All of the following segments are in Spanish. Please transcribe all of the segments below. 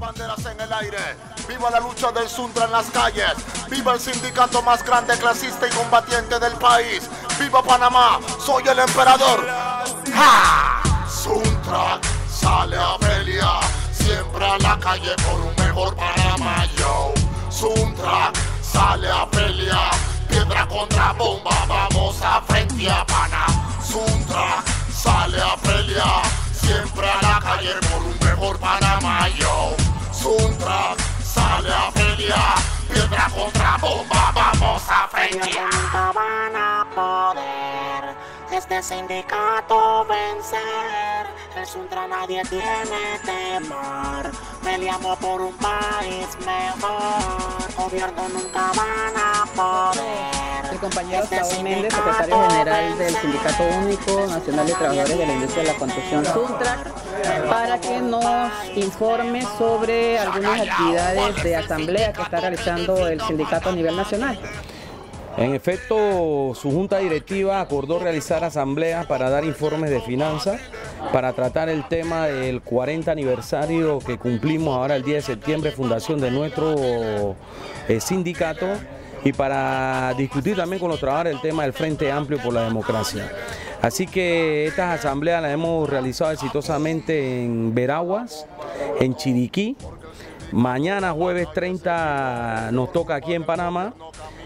banderas en el aire. Viva la lucha del Suntra en las calles. Viva el sindicato más grande, clasista y combatiente del país. Viva Panamá, soy el emperador. ¡Ja! Suntra sale a pelear, siempre a la calle por un mejor Panamá, yo. Suntra sale a pelear, piedra contra bomba, vamos a frente a Pana. Suntra sale a pelear, siempre a la calle por un mejor Panamá, yo. Suntra sale a pelear, piedra contra bomba, vamos a frente. Nunca van a poder este sindicato vencer. El Suntra nadie tiene temor. Peleamos por un país mejor. Gobierno nunca van a poder. El compañero Saúl Méndez, secretario general del Sindicato Único Nacional de Trabajadores de la Industria de la Construcción Suntra, para que nos informe sobre algunas actividades de asamblea que está realizando el sindicato a nivel nacional. En efecto, su junta directiva acordó realizar asambleas para dar informes de finanzas, para tratar el tema del 40 aniversario que cumplimos ahora el 10 de septiembre, fundación de nuestro sindicato, y para discutir también con los trabajadores el tema del Frente Amplio por la Democracia. Así que estas asambleas las hemos realizado exitosamente en Veraguas, en Chiriquí. Mañana, jueves 30, nos toca aquí en Panamá.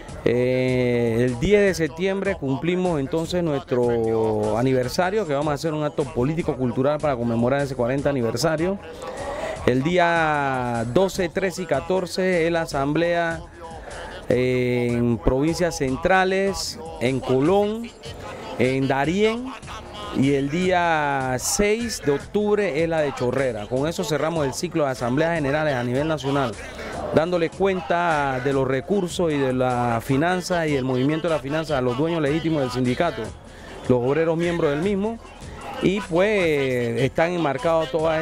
El 10 de septiembre cumplimos entonces nuestro aniversario, que vamos a hacer un acto político-cultural para conmemorar ese 40 aniversario. El día 12, 13 y 14 es la asamblea en provincias centrales, en Colón, en Darién, y el día 6 de octubre es la de Chorrera. Con eso cerramos el ciclo de asambleas generales a nivel nacional, dándole cuenta de los recursos y de la finanza y el movimiento de la finanza a los dueños legítimos del sindicato, los obreros miembros del mismo, y pues están enmarcados todas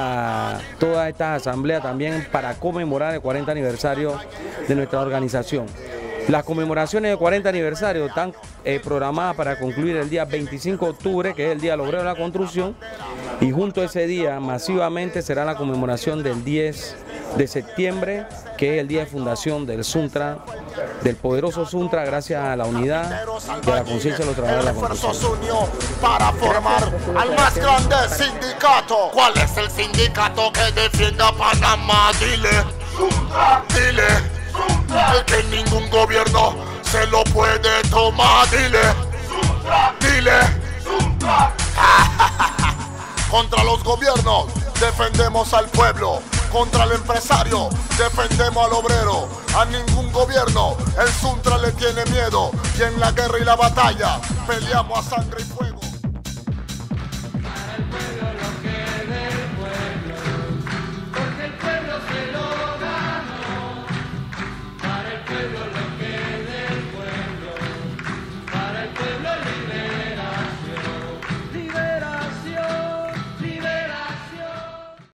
estas asambleas también para conmemorar el 40 aniversario de nuestra organización. Las conmemoraciones del 40 aniversario están programadas para concluir el día 25 de octubre, que es el Día del Obrero de la Construcción, y junto a ese día masivamente será la conmemoración del 10 de septiembre, que es el día de fundación del Suntra, del poderoso Suntra, gracias a la unidad de la conciencia de los trabajadores de la construcción. Para formar al más grande sindicato. ¿Cuál es el sindicato que defiende a Panamá? Dile, Suntra, dile, Suntra. El que ningún gobierno se lo puede tomar. Dile, Suntra, dile, Suntra. Contra los gobiernos defendemos al pueblo. Contra el empresario defendemos al obrero. A ningún gobierno el Suntra le tiene miedo. Y en la guerra y la batalla peleamos a sangre y fuego.